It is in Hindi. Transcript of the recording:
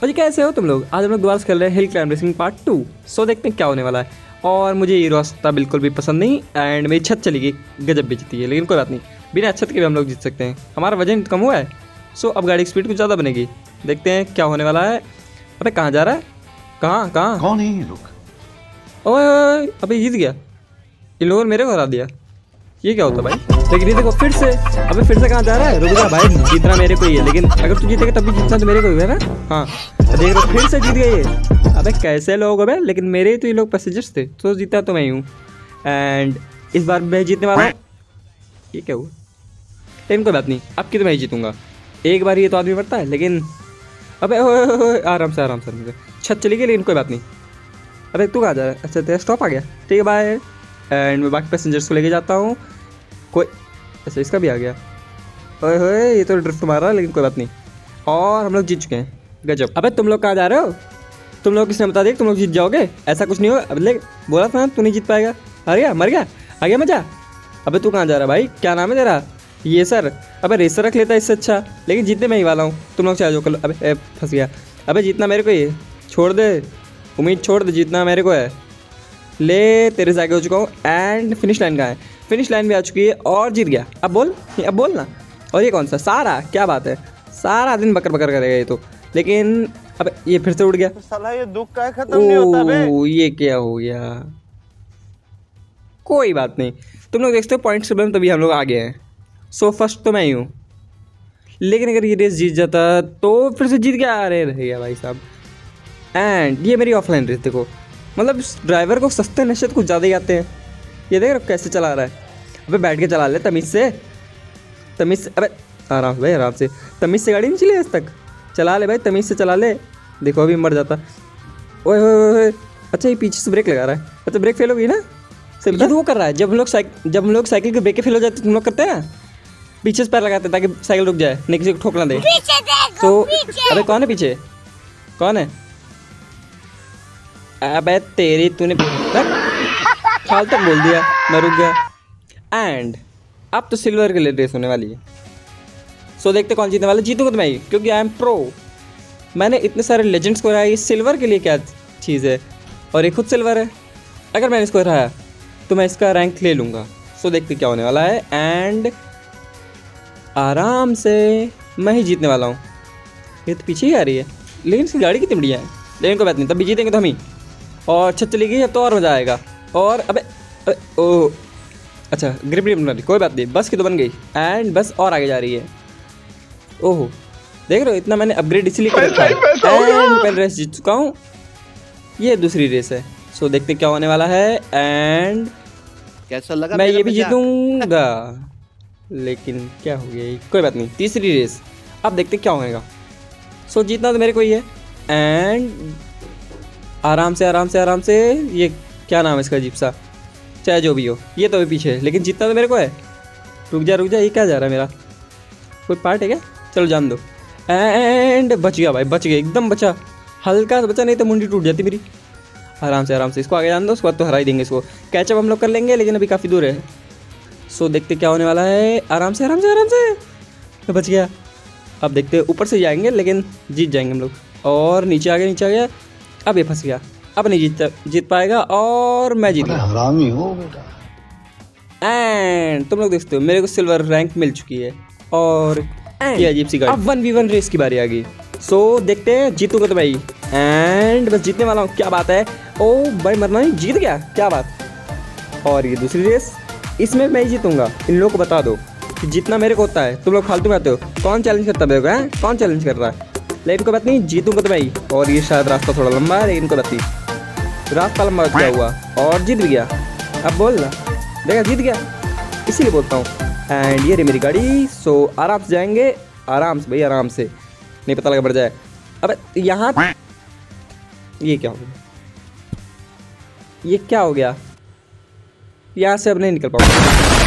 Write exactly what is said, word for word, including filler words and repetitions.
और ये कैसे हो तुम लोग? आज हम लोग दोबारा से खेल रहे हैं hill climb racing part two. So देखते हैं क्या होने वाला है। और मुझे ये रास्ता बिल्कुल भी पसंद नहीं एंड मेरी छत चली गई, गजब बेचती है, लेकिन कोई बात नहीं, बिना छत के भी हम लोग जीत सकते हैं। हमारा वजन कम हुआ है, सो अब गाड़ी की स्पीड कुछ ज़्यादा बनेगी। देखते हैं क्या होने वाला है। अबे कहाँ जा रहा है? कहाँ कहाँ? कौन है ये लोग? ओए ओए, अबे जीत गया। इन लोगों ने मेरे को हरा दिया। ये क्या होता भाई? लेकिन ये देखो फिर से, अबे फिर से कहाँ जा रहा है? रुक जा भाई, जीतना मेरे को ही है, लेकिन अगर तू जीतेगा तब भी जीतना तो मेरे को ही है ना। हाँ देख रहे फिर से जीत गए ये। अबे कैसे लोग अबे, लेकिन मेरे तो ये लोग पैसेंजर्स थे, तो जीता तो मैं ही हूँ। एंड इस बार मैं जीतने वाला हूँ। ये क्या हुआ? लेकिन कोई बात नहीं, अब की तो मैं ही जीतूंगा। एक बार ये तो आदमी मरता है, लेकिन अबे ओए ओए ओए, आराम से आराम से मुझे छत चली गई, लेकिन कोई बात नहीं। अबे तू कहाँ जा रहा है? अच्छा तेरा स्टॉप आ गया, ठीक है बाय। एंड मैं बाकी पैसेंजर्स को लेके जाता हूँ। कोई अच्छा इसका भी आ गया। ओए होए ये तो ड्रिफ्ट मार रहा है, लेकिन कोई बात नहीं। और हम लोग जीत चुके हैं, गजब। अबे तुम लोग कहाँ जा रहे हो? तुम लोग किसने बता दिया तुम लोग जीत जाओगे? ऐसा कुछ नहीं होगा। अब ले बोला था तू नहीं जीत पाएगा। आ गया मर गया, आ गया मजा। अबे तू कहाँ जा रहा है भाई? क्या नाम है तेरा? ये सर। अबे रेसर रख लेता इससे अच्छा, लेकिन जीतने मैं ही वाला हूँ। तुम लोग चाहे जो कर लो। अबे फंस गया। अबे जीतना मेरे को ही है, छोड़ दे उम्मीद, छोड़ दे, जीतना मेरे को है। ले तेरे से आगे हो चुका हूँ। एंड फिनिश लाइन कहाँ है? फिनिश लाइन भी आ चुकी है और जीत गया। अब बोल, अब बोल ना। और ये कौन सा सारा? क्या बात है, सारा दिन बकर बकर करेगा ये तो। लेकिन अब ये फिर से उड़ गया। साला ये दुख का खत्म नहीं होता बे। ओह ये क्या हो गया? कोई बात नहीं, तुम लोग देखते हो पॉइंट्स के तभी हम लोग आगे हैं। सो फर्स्ट तो मैं ही हूँ, लेकिन अगर ये रेस जीत जाता तो फिर से जीत गया। अरे रह गया भाई साहब। एंड ये मेरी ऑफलाइन रेस देखो, मतलब ड्राइवर को सस्ते नशे कुछ ज़्यादा ही आते हैं। ये देख रहे कैसे चला रहा है। अबे बैठ के चला ले तमीज़ से, तमीज़ से। अबे आराम से भाई, आराम से। तमीज़ से गाड़ी नहीं चली आज तक, चला ले भाई, तमीज़ से चला ले। देखो अभी मर जाता। ओए ओए, अच्छा ये पीछे से ब्रेक लगा रहा है। अच्छा ब्रेक फेल हो गई ना? सही तो वो कर रहा है। जब हम लोग साइकिल जब हम लोग साइकिल के ब्रेक फेल हो जाते तुम लोग करते हैं पीछे से पैर लगाते हैं ताकि साइकिल रुक जाए, नहीं किसी को ठोक ना दे। तो अबे कौन है पीछे? कौन है? अबे तेरी तूने फाल तक बोल दिया, मैं रुक गया। एंड अब तो सिल्वर के लिए रेस होने वाली है। सो देखते कौन जीतने वाला। जीतूंगा तो मैं ही, क्योंकि आई एम प्रो। मैंने इतने सारे लेजेंड्स को हराया, सिल्वर के लिए क्या चीज़ है, और ये खुद सिल्वर है। अगर मैंने इसको हराया तो मैं इसका रैंक ले लूँगा। सो देखते क्या होने वाला है। एंड आराम से मैं ही जीतने वाला हूँ। ये तो पीछे ही आ रही है, लेकिन इसकी गाड़ी कितनी बढ़िया है। लेकिन कोई बात नहीं, तब भी जीतेंगे तो हम ही। और छत चली गई, अब तो और मज़ा आएगा। और अबे, अबे ओह अच्छा ग्रिप नहीं बन रही, कोई बात नहीं, बस की तो बन गई। एंड बस और आगे जा रही है। ओहो देख रहे हो, इतना मैंने अपग्रेड इसलिए कर रखा है। एंड पहले रेस जीत चुका हूँ, ये दूसरी रेस है। सो देखते क्या होने वाला है। एंड कैसा लगा? मैं ये भी जीतूंगा, लेकिन क्या हो गया? कोई बात नहीं, तीसरी रेस। अब देखते क्या होगा। सो जीतना तो मेरे को ही है। एंड आराम से आराम से आराम से। ये क्या नाम है इसका अजीब सा, चाहे जो भी हो, ये तो अभी पीछे है, लेकिन जीतना तो मेरे को है। रुक जा रुक जा, ये क्या जा रहा है मेरा? कोई पार्ट है क्या? चलो जान दो। एंड बच गया भाई, बच गया, एकदम बचा, हल्का सा बचा, नहीं तो मुंडी टूट जाती मेरी। आराम से आराम से इसको आगे जान दो, उसके बाद तो हरा ही देंगे इसको। कैचअप हम लोग कर लेंगे, लेकिन अभी काफ़ी दूर है। सो देखते क्या होने वाला है। आराम से आराम से आराम से, तो बच गया। अब देखते ऊपर से जाएंगे, लेकिन जीत जाएंगे हम लोग। और नीचे आ गया, नीचे आ गया। अब ये फंस गया, अब नहीं जीत जीत पाएगा। और मैं जीत गया। हरामी हो बेटा। एंड तुम लोग देखते हो मेरे को सिल्वर रैंक मिल चुकी है। और ये अजीब सी गाड़ी। अब वन वी वन रेस की बारी आ गई। सो देखते हैं, जीतूंगा तो भाई। एंड बस जीतने वाला हूँ, क्या बात है। ओ भाई मरना नहीं, जीत गया, क्या बात। और ये दूसरी रेस, इसमें मैं ही जीतूंगा। इन लोगों को बता दो कि जीतना मेरे को होता है, तुम लोग फालतू में आते हो। कौन चैलेंज करता है मेरे को? है कौन चैलेंज कर रहा है? लेकिन कोई बात नहीं, जीतूंगा तो भाई। और ये शायद रास्ता थोड़ा लंबा है, लेकिन कोई बात नहीं, रास्ता लंबा क्या हुआ, और जीत भी गया। अब बोल ना, देखा जीत गया, इसीलिए बोलता हूँ। एंड ये रही मेरी गाड़ी। सो आराम से जाएंगे, आराम से भाई, आराम से, नहीं पता लगा बढ़ जाए। अब यहाँ ये क्या हो गया? ये क्या हो गया? यहाँ से अब नहीं निकल पाऊंगा।